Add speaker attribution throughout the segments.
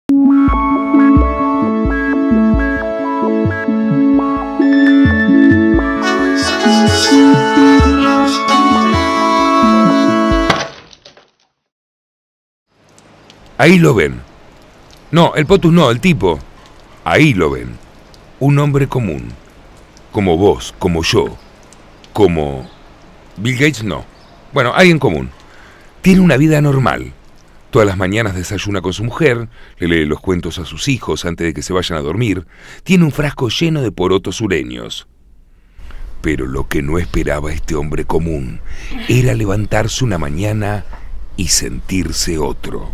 Speaker 1: Ahí lo ven. No, el Potus no, el tipo. Ahí lo ven. Un hombre común. Como vos, como yo. Como... Bill Gates no. Bueno, alguien común. Tiene una vida normal. Todas las mañanas desayuna con su mujer, le lee los cuentos a sus hijos antes de que se vayan a dormir. Tiene un frasco lleno de porotos sureños. Pero lo que no esperaba este hombre común era levantarse una mañana y sentirse otro.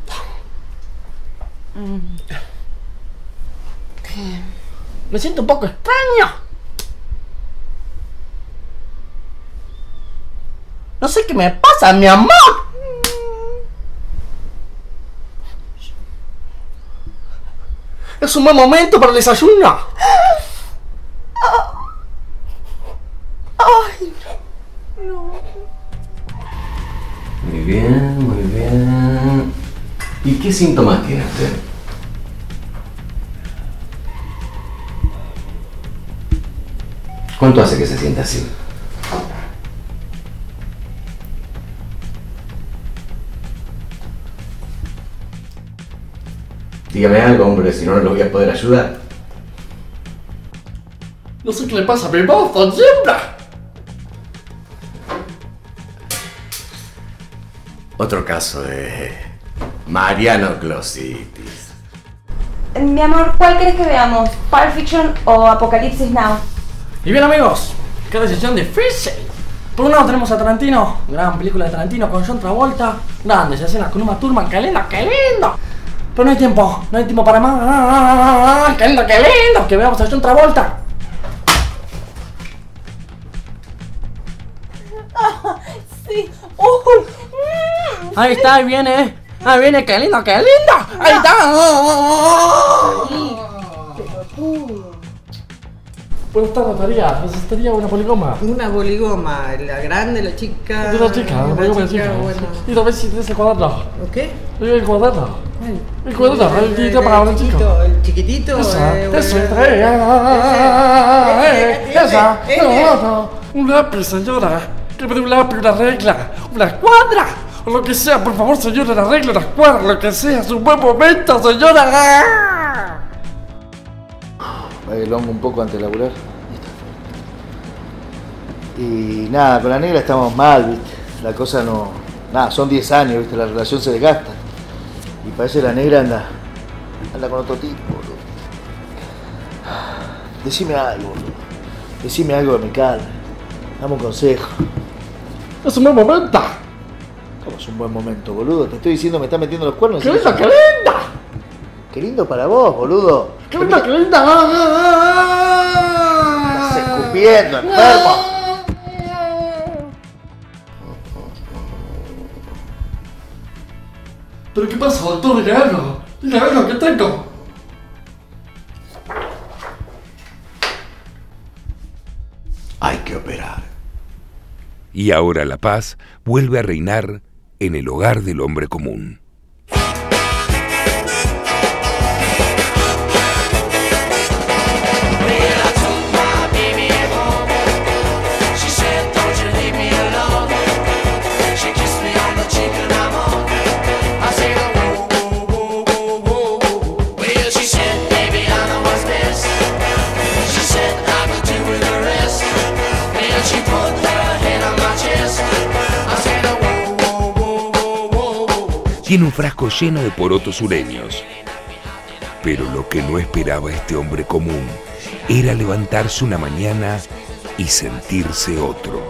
Speaker 2: Me siento un poco extraño. No sé qué me pasa, mi amor. Es un buen momento para el desayuno.
Speaker 3: Ay, no.
Speaker 4: Muy bien, muy bien. ¿Y qué síntomas tiene usted? ¿Cuánto hace que se siente así? Dígame algo, hombre, si no, no lo voy a poder ayudar.
Speaker 2: No sé qué le pasa a mi mozo siempre.
Speaker 4: Otro caso de marianoclositis.
Speaker 3: Mi amor, ¿cuál querés que veamos? ¿Pulp Fiction o Apocalipsis Now?
Speaker 2: Y bien, amigos, qué decisión difícil. Por un lado tenemos a Tarantino, gran película de Tarantino con John Travolta, grandes escenas con Uma Thurman, qué lindo, qué lindo. Pero no hay tiempo para más. ¡Qué lindo, qué lindo! Que veamos a John Travolta.
Speaker 3: Sí.
Speaker 2: Ahí está, ahí viene. Ahí viene, qué lindo, qué lindo. Ahí está. Buenas tardes, María. Necesitaría una poligoma.
Speaker 5: Una poligoma, la grande, la chica.
Speaker 2: De la chica, una poligoma de chica.
Speaker 5: Bueno.
Speaker 2: Y a ver si tienes el cuadrado.
Speaker 5: ¿Qué?
Speaker 2: El cuadrado. El cuadrado, el chiquito para un chico.
Speaker 5: El chiquitito.
Speaker 2: Esa. Un lápiz, señora. Que me dé un lápiz, una regla, una escuadra. O lo que sea, por favor, señora, la regla, una escuadra, lo que sea. Es un buen momento, señora.
Speaker 6: El hongo un poco antes de laburar. Y nada, con la negra estamos mal, ¿viste? La cosa no... Nada, son 10 años, ¿viste? La relación se desgasta. Y parece que la negra anda con otro tipo, boludo. Decime algo, boludo. Decime algo que me calme. Dame un consejo.
Speaker 2: Es un buen momento.
Speaker 6: ¿Cómo es un buen momento, boludo? Te estoy diciendo, me estás metiendo los cuernos.
Speaker 2: ¡Qué lindo, qué linda!
Speaker 6: Qué lindo para vos, boludo.
Speaker 2: ¡Qué linda, qué linda!
Speaker 6: Estás escupiendo, enfermo.
Speaker 2: ¿Pero qué pasa, doctor? Diga algo. Diga algo, ¿qué tengo?
Speaker 4: Hay que operar.
Speaker 1: Y ahora la paz vuelve a reinar en el hogar del hombre común. Tiene un frasco lleno de porotos sureños. Pero lo que no esperaba este hombre común era levantarse una mañana y sentirse otro.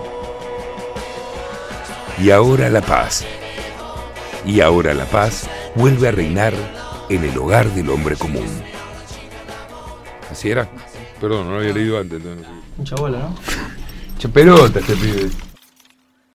Speaker 1: Y ahora la paz. Y ahora la paz vuelve a reinar en el hogar del hombre común. ¿Así era? Perdón, no lo había leído antes.
Speaker 2: Mucha bola, ¿no?
Speaker 1: Che pelota este pibe.